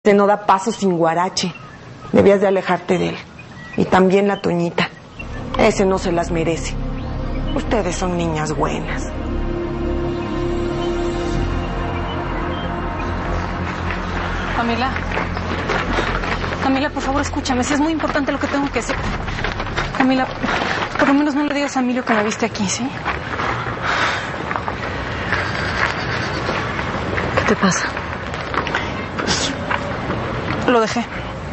Ese no da paso sin guarache. Debías de alejarte de él. Y también la Toñita. Ese no se las merece. Ustedes son niñas buenas. Camila, por favor, escúchame. Si es muy importante lo que tengo que decir. Camila, por lo menos no le digas a Emilio que me viste aquí, ¿sí? ¿Qué te pasa? Pues, lo dejé.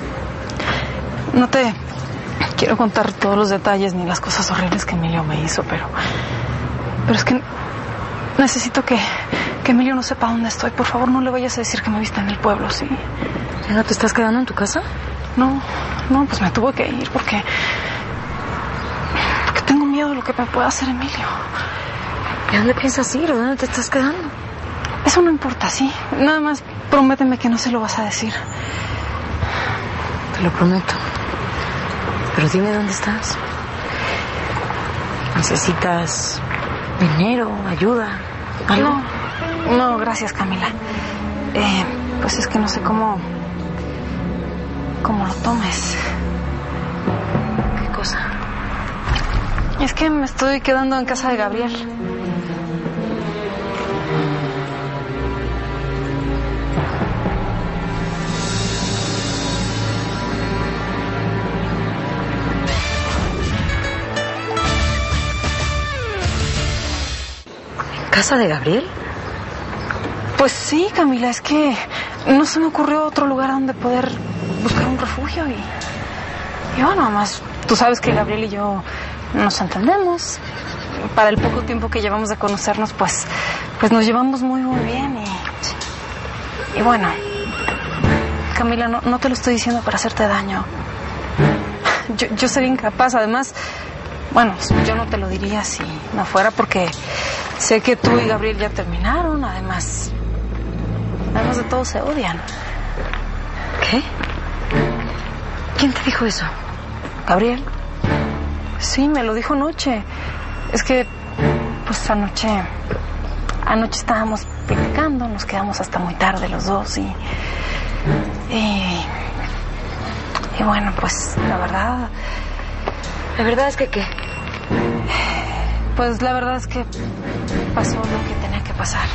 No te quiero contar todos los detalles ni las cosas horribles que Emilio me hizo, pero es que necesito que Emilio no sepa dónde estoy. Por favor, no le vayas a decir que me viste en el pueblo, ¿sí? ¿Ya no te estás quedando en tu casa? No, pues me tuve que ir porque tengo miedo de lo que me pueda hacer Emilio. ¿Y a dónde piensas ir? ¿Dónde te estás quedando? Eso no importa, ¿sí? Nada más prométeme que no se lo vas a decir. Te lo prometo. Pero dime dónde estás. ¿Necesitas dinero, ayuda, algo? No, gracias, Camila. Pues es que no sé cómo lo tomes. ¿Qué cosa? Es que me estoy quedando en casa de Gabriel. ¿Casa de Gabriel? Pues sí, Camila, es que no se me ocurrió otro lugar donde poder buscar un refugio y bueno, además, tú sabes que Gabriel y yo nos entendemos. Para el poco tiempo que llevamos de conocernos, pues nos llevamos muy bien y bueno, Camila, no te lo estoy diciendo para hacerte daño. Yo sería incapaz, además, bueno, yo no te lo diría si no fuera porque sé que tú y Gabriel ya terminaron, además de todo se odian. ¿Qué? ¿Quién te dijo eso? Gabriel. Sí, me lo dijo anoche. Es que, pues anoche estábamos platicando, nos quedamos hasta muy tarde los dos y bueno, pues la verdad es que ¿qué? Pues la verdad es que pasó lo que tenía que pasar.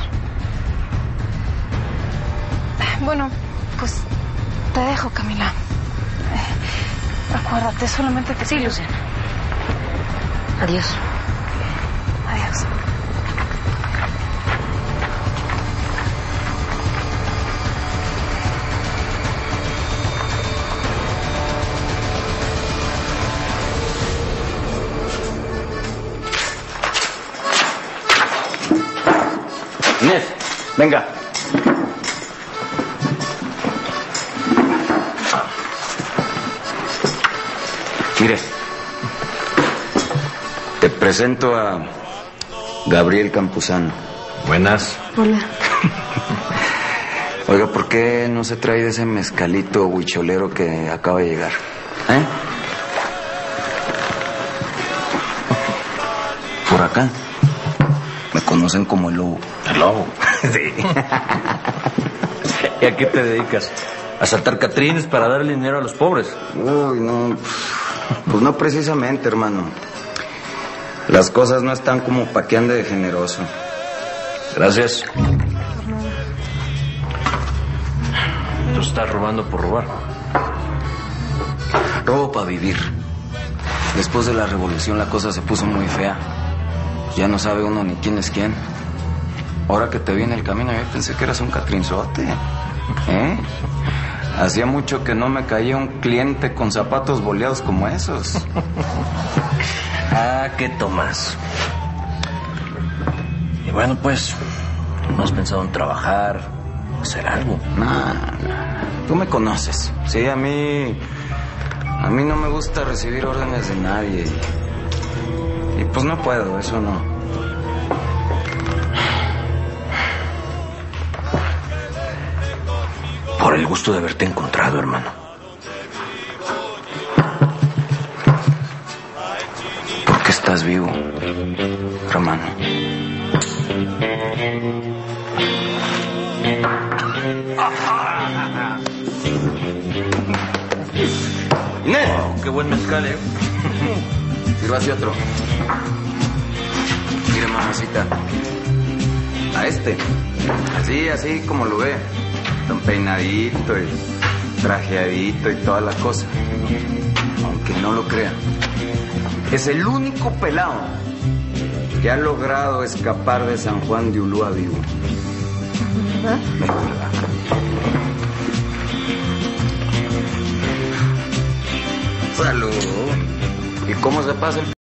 Bueno, pues te dejo, Camila. Acuérdate, solamente te... Sí, Luciana. Adiós. Adiós. Inés, venga. Mire, te presento a Gabriel Campuzano. Buenas. Hola. Oiga, ¿por qué no se trae de ese mezcalito huicholero que acaba de llegar? Por acá. Me conocen como el lobo. ¿El lobo? Sí. ¿Y a qué te dedicas? ¿A saltar catrines para darle dinero a los pobres? Uy, no. Pues no precisamente, hermano. Las cosas no están como pa' que ande de generoso. Gracias. Tú estás robando por robar. Robo para vivir. Después de la revolución la cosa se puso muy fea. Ya no sabe uno ni quién es quién. Ahora que te vi en el camino, yo pensé que eras un catrinzote. Hacía mucho que no me caía un cliente con zapatos boleados como esos. Ah, ¿qué tomas? Y bueno, pues, ¿no has pensado en trabajar, hacer algo? No, tú me conoces. Sí, a mí no me gusta recibir órdenes de nadie. Y pues no puedo, eso no. Por el gusto de haberte encontrado, hermano. ¿Por qué estás vivo, hermano? ¡Inés! Qué buen mezcal, Sírvase otro. Mire, mamacita. A este. Así como lo ve. Tan peinadito y trajeadito y toda la cosa. Aunque no lo crean. Es el único pelado que ha logrado escapar de San Juan de Ulúa vivo. ¿Verdad? Salud. ¿Y cómo se pasa el